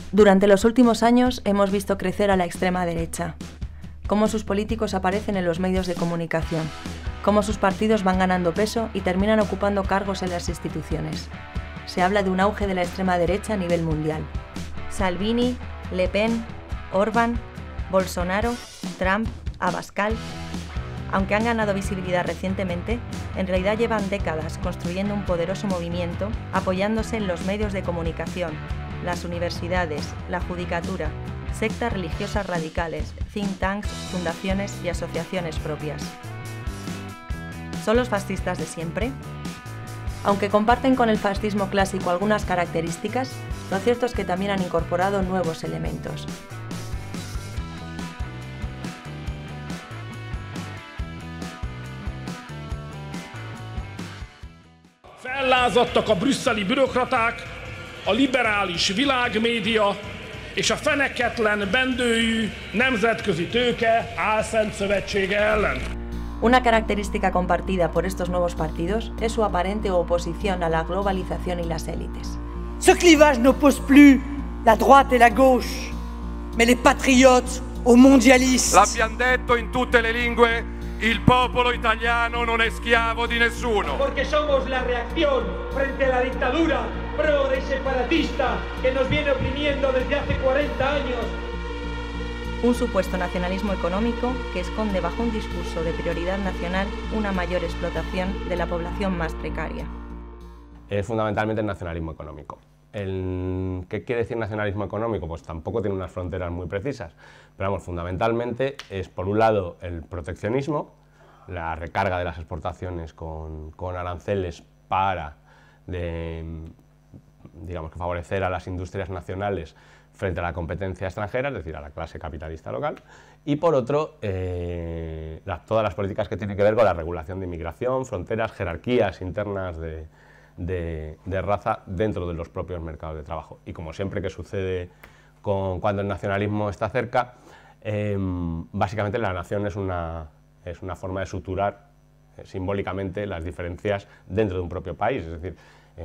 Durante los últimos años hemos visto crecer a la extrema derecha, cómo sus políticos aparecen en los medios de comunicación, cómo sus partidos van ganando peso y terminan ocupando cargos en las instituciones. Se habla de un auge de la extrema derecha a nivel mundial. Salvini, Le Pen, Orbán, Bolsonaro, Trump, Abascal. Aunque han ganado visibilidad recientemente, en realidad llevan décadas construyendo un poderoso movimiento apoyándose en los medios de comunicación, las universidades, la judicatura, sectas religiosas radicales, think tanks, fundaciones y asociaciones propias. ¿Son los fascistas de siempre? Aunque comparten con el fascismo clásico algunas características, lo cierto es que también han incorporado nuevos elementos. Fellázadtak a brüsszeli bürokraták, a liberális világmédia és a feneketlen bendőjű nemzetközi tőke álszent szövetsége ellen. Una característica compartida por estos nuevos partidos es su aparente oposición a la globalización y las élites. Ce clivage n'oppose plus la droite et la gauche, mais les patriotes aux mondialistes. L'abbiamo detto in tutte le lingue, il popolo italiano non è schiavo di nessuno. Porque somos la reacción frente a la dictadura progre separatista que nos viene oprimiendo desde hace 40 años. Un supuesto nacionalismo económico que esconde bajo un discurso de prioridad nacional una mayor explotación de la población más precaria. Es fundamentalmente el nacionalismo económico. ¿Qué quiere decir nacionalismo económico? Pues tampoco tiene unas fronteras muy precisas, pero vamos, fundamentalmente es por un lado el proteccionismo, la recarga de las exportaciones con aranceles para digamos que favorecer a las industrias nacionales frente a la competencia extranjera, es decir, a la clase capitalista local, y por otro, todas las políticas que tienen que ver con la regulación de inmigración, fronteras, jerarquías internas de raza dentro de los propios mercados de trabajo. Y como siempre que sucede cuando el nacionalismo está cerca, básicamente la nación es una forma de suturar simbólicamente las diferencias dentro de un propio país, es decir,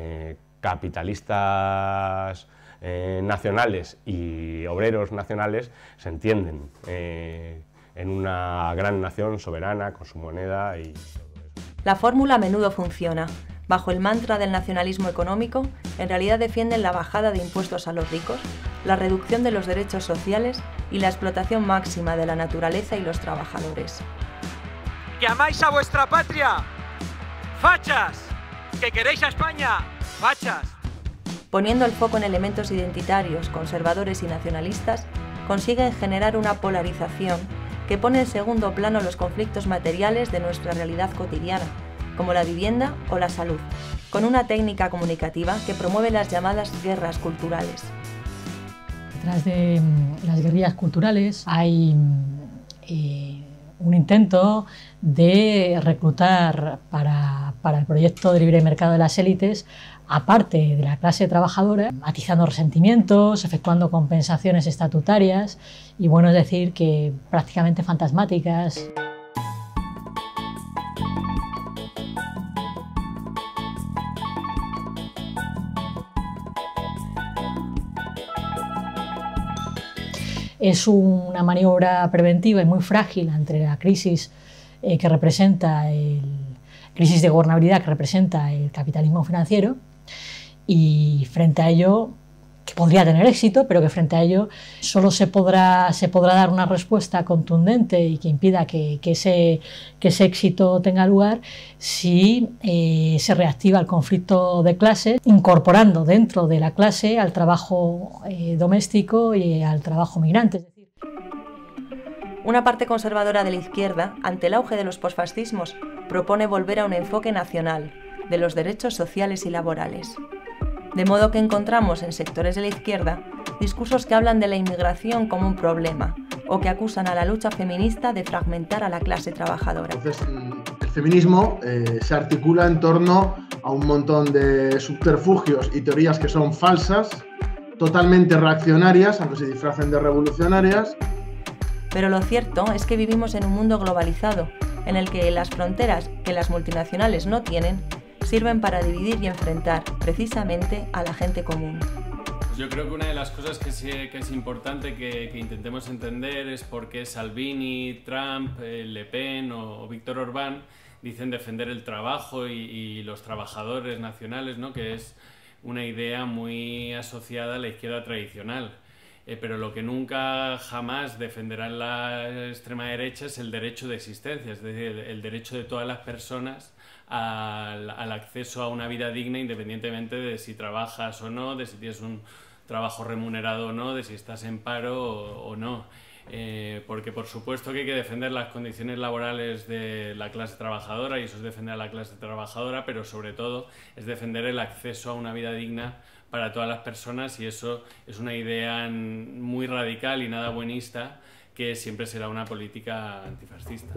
capitalistas nacionales y obreros nacionales se entienden en una gran nación soberana con su moneda y todo eso. La fórmula a menudo funciona. Bajo el mantra del nacionalismo económico, en realidad defienden la bajada de impuestos a los ricos, la reducción de los derechos sociales y la explotación máxima de la naturaleza y los trabajadores. ¿Que amáis a vuestra patria? ¡Fachas! ¿Que queréis a España? ¡Fachas! Poniendo el foco en elementos identitarios, conservadores y nacionalistas, consiguen generar una polarización que pone en segundo plano los conflictos materiales de nuestra realidad cotidiana, como la vivienda o la salud, con una técnica comunicativa que promueve las llamadas guerras culturales. Detrás de las guerrillas culturales hay un intento de reclutar para el proyecto de libre mercado de las élites a parte de la clase trabajadora, atizando resentimientos, efectuando compensaciones estatutarias y, bueno, es decir, que prácticamente fantasmáticas. Es una maniobra preventiva y muy frágil ante la crisis que representa crisis de gobernabilidad que representa el capitalismo financiero, y frente a ello, que podría tener éxito, pero que frente a ello solo se podrá dar una respuesta contundente y que impida que ese éxito tenga lugar si se reactiva el conflicto de clases, incorporando dentro de la clase al trabajo doméstico y al trabajo migrante. Es decir, una parte conservadora de la izquierda, ante el auge de los posfascismos, propone volver a un enfoque nacional de los derechos sociales y laborales. De modo que encontramos en sectores de la izquierda discursos que hablan de la inmigración como un problema o que acusan a la lucha feminista de fragmentar a la clase trabajadora. Entonces, el feminismo se articula en torno a un montón de subterfugios y teorías que son falsas, totalmente reaccionarias, aunque se disfracen de revolucionarias. Pero lo cierto es que vivimos en un mundo globalizado, en el que las fronteras que las multinacionales no tienen sirven para dividir y enfrentar precisamente a la gente común. Yo creo que una de las cosas que es importante que intentemos entender es por qué Salvini, Trump, Le Pen o Víctor Orbán dicen defender el trabajo y los trabajadores nacionales, ¿no? Que es una idea muy asociada a la izquierda tradicional. Pero lo que nunca jamás defenderá la extrema derecha es el derecho de existencia, es decir, el derecho de todas las personas al acceso a una vida digna, independientemente de si trabajas o no, de si tienes un trabajo remunerado o no, de si estás en paro o no. Porque por supuesto que hay que defender las condiciones laborales de la clase trabajadora, y eso es defender a la clase trabajadora, pero sobre todo es defender el acceso a una vida digna para todas las personas, y eso es una idea muy radical y nada buenista, que siempre será una política antifascista.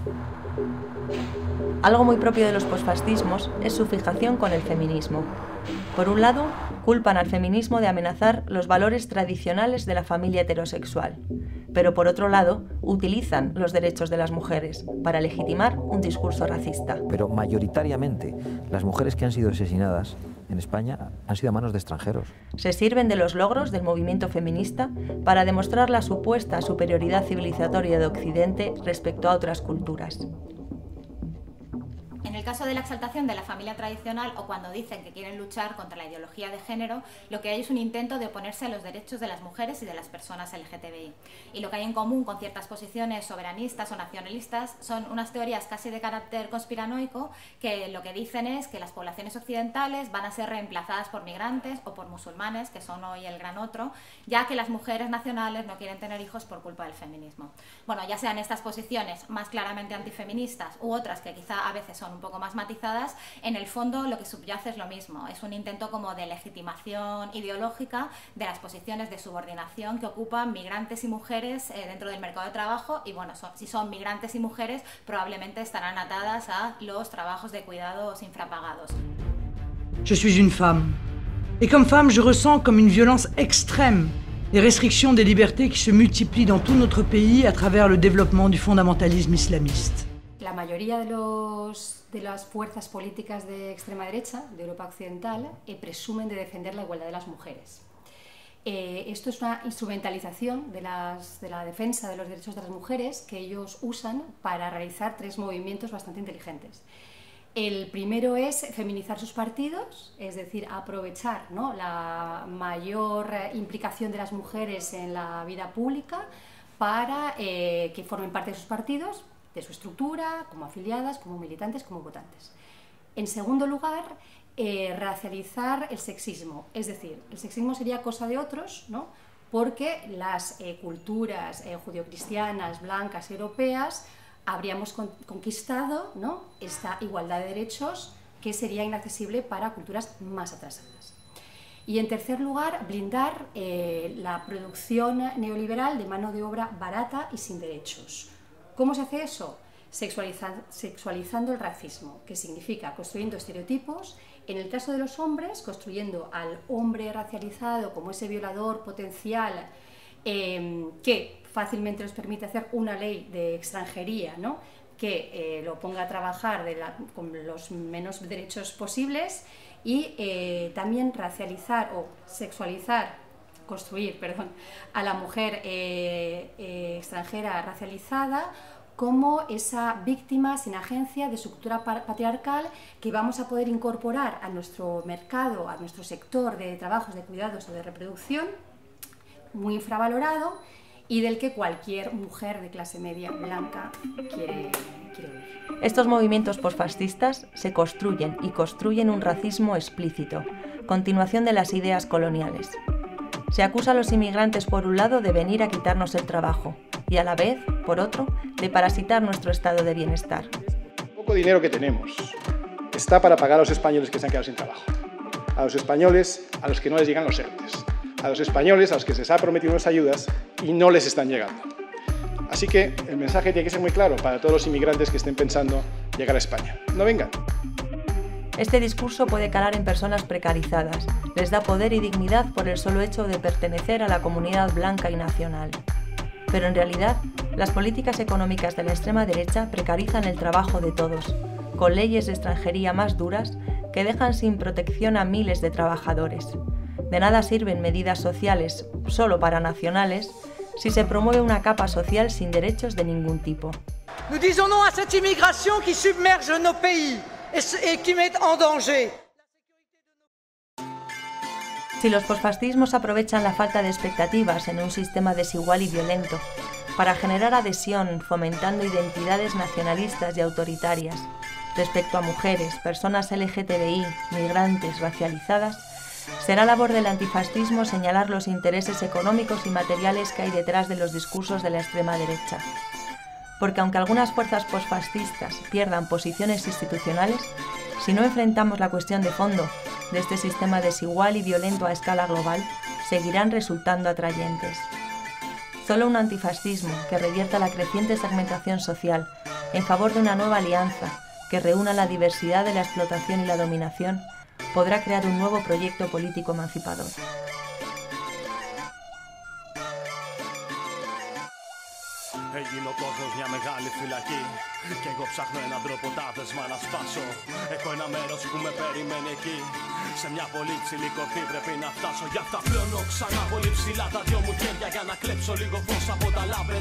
Algo muy propio de los posfascismos es su fijación con el feminismo. Por un lado, culpan al feminismo de amenazar los valores tradicionales de la familia heterosexual, pero por otro lado, utilizan los derechos de las mujeres para legitimar un discurso racista. Pero mayoritariamente, las mujeres que han sido asesinadas en España han sido a manos de extranjeros. Se sirven de los logros del movimiento feminista para demostrar la supuesta superioridad civilizatoria de Occidente respecto a otras culturas. En el caso de la exaltación de la familia tradicional, o cuando dicen que quieren luchar contra la ideología de género, lo que hay es un intento de oponerse a los derechos de las mujeres y de las personas LGTBI. Y lo que hay en común con ciertas posiciones soberanistas o nacionalistas son unas teorías casi de carácter conspiranoico, que lo que dicen es que las poblaciones occidentales van a ser reemplazadas por migrantes o por musulmanes, que son hoy el gran otro, ya que las mujeres nacionales no quieren tener hijos por culpa del feminismo. Bueno, ya sean estas posiciones más claramente antifeministas u otras que quizá a veces son un poco más matizadas, en el fondo lo que subyace es lo mismo, es un intento como de legitimación ideológica de las posiciones de subordinación que ocupan migrantes y mujeres dentro del mercado de trabajo, y bueno, si son migrantes y mujeres probablemente estarán atadas a los trabajos de cuidados infrapagados. Je suis une femme, et comme femme je ressens comme une violence extrême les restrictions des libertés qui se multiplient dans tout notre pays à travers le développement du fondamentalisme islamiste. La mayoría de las fuerzas políticas de extrema derecha de Europa Occidental presumen de defender la igualdad de las mujeres. Esto es una instrumentalización de la defensa de los derechos de las mujeres que ellos usan para realizar tres movimientos bastante inteligentes. El primero es feminizar sus partidos, es decir, aprovechar, ¿no?, la mayor implicación de las mujeres en la vida pública para que formen parte de sus partidos, de su estructura, como afiliadas, como militantes, como votantes. En segundo lugar, racializar el sexismo, es decir, el sexismo sería cosa de otros, ¿no?, porque las culturas judeocristianas, blancas, europeas, habríamos conquistado, ¿no?, esta igualdad de derechos que sería inaccesible para culturas más atrasadas. Y en tercer lugar, blindar la producción neoliberal de mano de obra barata y sin derechos. ¿Cómo se hace eso? Sexualizando el racismo, que significa construyendo estereotipos, en el caso de los hombres, construyendo al hombre racializado como ese violador potencial que fácilmente les permite hacer una ley de extranjería, ¿no?, que lo ponga a trabajar con los menos derechos posibles, y también racializar o construir a la mujer extranjera racializada como esa víctima sin agencia de su cultura patriarcal que vamos a poder incorporar a nuestro mercado, a nuestro sector de trabajos de cuidados o de reproducción, muy infravalorado, y del que cualquier mujer de clase media blanca quiere huir. Estos movimientos posfascistas se construyen y construyen un racismo explícito, continuación de las ideas coloniales. Se acusa a los inmigrantes por un lado de venir a quitarnos el trabajo y a la vez, por otro, de parasitar nuestro estado de bienestar. El poco dinero que tenemos está para pagar a los españoles que se han quedado sin trabajo, a los españoles a los que no les llegan los ERTEs, a los españoles a los que se les ha prometido unas ayudas y no les están llegando. Así que el mensaje tiene que ser muy claro para todos los inmigrantes que estén pensando llegar a España. No vengan. Este discurso puede calar en personas precarizadas, les da poder y dignidad por el solo hecho de pertenecer a la comunidad blanca y nacional. Pero en realidad, las políticas económicas de la extrema derecha precarizan el trabajo de todos, con leyes de extranjería más duras que dejan sin protección a miles de trabajadores. De nada sirven medidas sociales solo para nacionales si se promueve una capa social sin derechos de ningún tipo. Nous disons non à cette immigration qui submerge nos pays et qui met en danger. Si los posfascismos aprovechan la falta de expectativas en un sistema desigual y violento para generar adhesión, fomentando identidades nacionalistas y autoritarias respecto a mujeres, personas LGTBI, migrantes, racializadas, será labor del antifascismo señalar los intereses económicos y materiales que hay detrás de los discursos de la extrema derecha. Porque aunque algunas fuerzas posfascistas pierdan posiciones institucionales, si no enfrentamos la cuestión de fondo de este sistema desigual y violento a escala global, seguirán resultando atrayentes. Solo un antifascismo que revierta la creciente segmentación social en favor de una nueva alianza que reúna la diversidad de la explotación y la dominación podrá crear un nuevo proyecto político emancipador. Έγινε ο κόσμος μια μεγάλη φυλακή κι εγώ ψάχνω έναν τρόπο τα δεσμά να σπάσω. Έχω ένα μέρος που με περιμένει εκεί. Σε μια πολύ ψηλή κορφή πρέπει να φτάσω. Γι' αυτά πλώνω ξανά πολύ ψηλά τα δυο μου χέρια για να κλέψω λίγο φως από τα λάμπρε